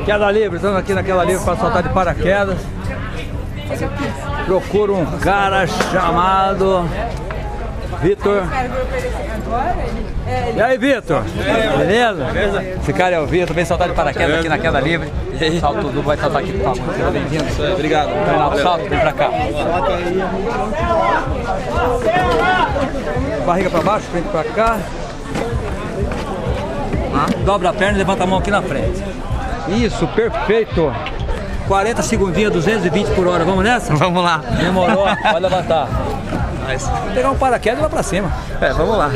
Queda livre, estamos aqui na queda livre para saltar de paraquedas. Procuro um cara chamado Vitor. E aí, Vitor? Beleza? Esse cara é o Vitor, vem saltar de paraquedas aqui na queda livre. Salto tudo, vai saltar aqui. Seja bem-vindo. Obrigado. Treinar o salto, vem pra cá. Barriga pra baixo, frente pra cá. Dobra a perna e levanta a mão aqui na frente. Isso, perfeito. 40 segundinhos, 220 por hora. Vamos nessa? Vamos lá. Demorou, pode levantar. Vou pegar um paraquedas e vai pra cima. Vamos lá.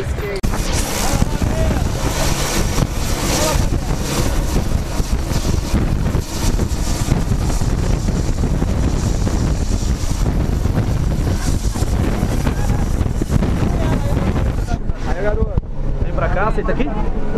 Aí, garoto. Vem pra cá, senta aqui.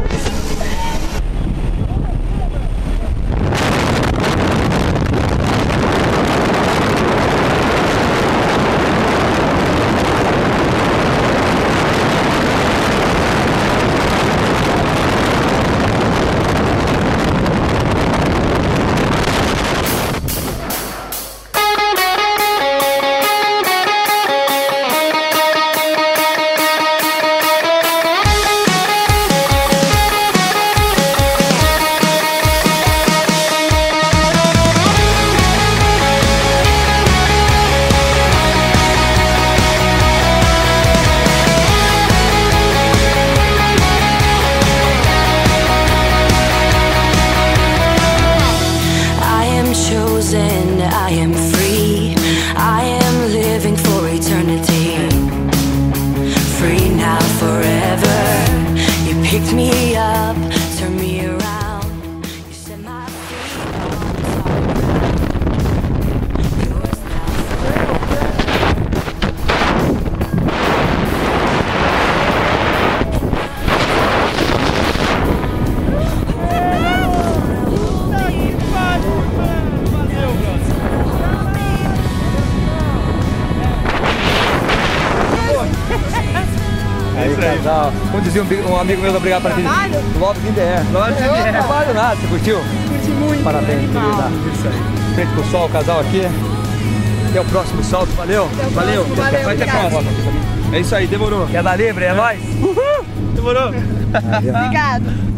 I am free, I am living for eternity. Free now, forever. You picked me up, turned me around. You set my feet yours Aí, casal. Como dizia um amigo meu da Brigada Partida, Love in the Air. Love in the Air. Não trabalho nada, você curtiu? Curti muito. Parabéns, querida. Isso aí. Frente pro sol, o casal aqui. Até o próximo salto, valeu. Valeu. Vai ter prova. É isso aí, demorou. Queda livre, é nóis. Demorou. Obrigado.